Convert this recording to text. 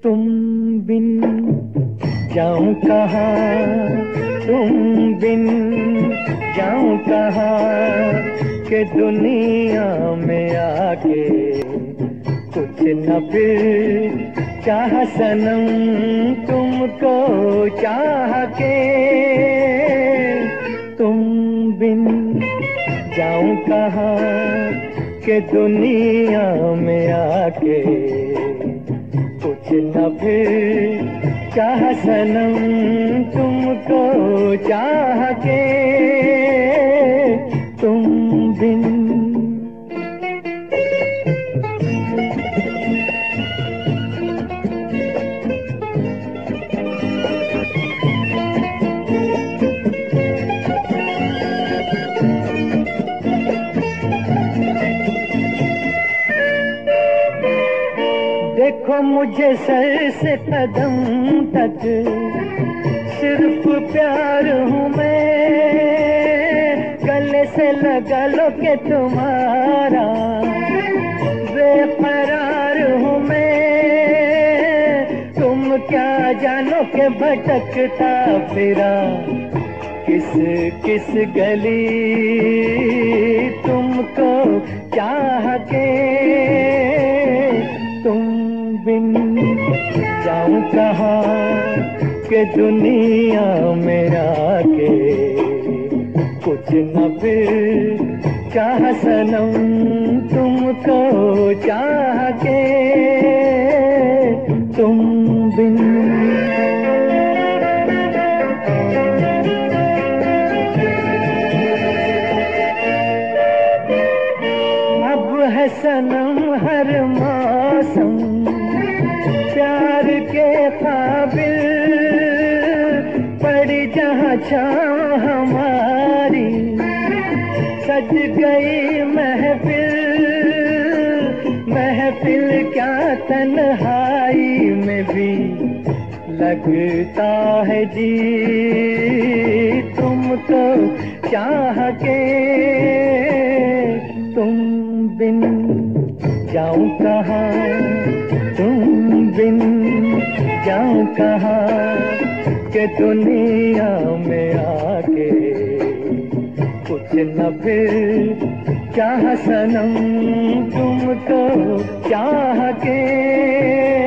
तुम बिन जाऊं कहाँ, तुम बिन जाऊं कहाँ, के दुनिया में आके कुछ न फिर चाह सनम तुमको चाह के। तुम बिन जाऊं कहाँ, के दुनिया में आके कुछ न फिर चाह सनम तुमको चाह के। तुम बिन देखो मुझे सर से कदम तक सिर्फ प्यार हूँ मैं, गले से लगा लो के तुम्हारा बेकरार हूँ मैं। तुम क्या जानो के भटकता फिरा किस किस गली तुमको चाह के। तुम बिन जाऊं कहाँ, के दुनिया में आके कुछ न फिर चाह सनम तुमको चाह के। तुम बिन अब है सनम हर मौसम प्यार के काबिल, पड़ी जहाँ छाँव हमारी सज गई महफिल। महफिल क्या तन्हाई में भी लगता है जी तुमको चाह के। तुम बिन जाऊं कहाँ, तुम बिन जाऊं कहाँ, के दुनिया में आके कुछ न फिर चाह सनम तुमको चाह के।